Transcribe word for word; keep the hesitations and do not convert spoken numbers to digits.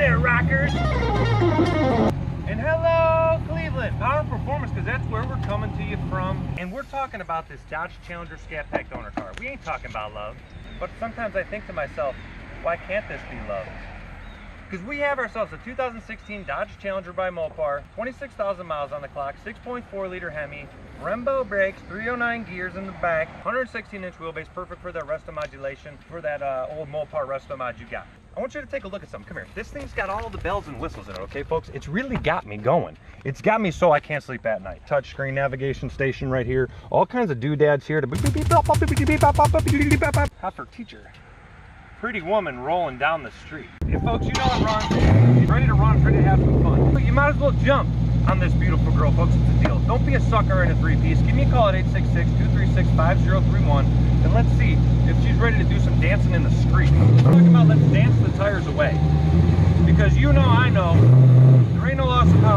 there, rockers! And hello, Cleveland! Power Performance, because that's where we're coming to you from. And we're talking about this Dodge Challenger Scat Pack donor car. We ain't talking about love. But sometimes I think to myself, why can't this be love? Because we have ourselves a two thousand sixteen Dodge Challenger by Mopar, twenty-six thousand miles on the clock, six point four liter Hemi, Brembo brakes, three oh nine gears in the back, one hundred sixteen inch wheelbase, perfect for that resto modulation, for that uh, old Mopar resto mod you got. I want you to take a look at something. Come here. This thing's got all the bells and whistles in it, okay, folks? It's really got me going. It's got me so I can't sleep at night. Touchscreen navigation station right here. All kinds of doodads here. Hot for teacher. Pretty woman rolling down the street. If folks, you know I'm Ron. Ready to run, ready to have some fun. You might as well jump on this beautiful girl, folks. It's a deal. Don't be a sucker in a three-piece. Give me a call at eight six six, two three six, five zero three one, and let's see if she's ready to do some dancing in the street. I'm talking about let's dance the tires away. Because you know I know, there ain't no loss of power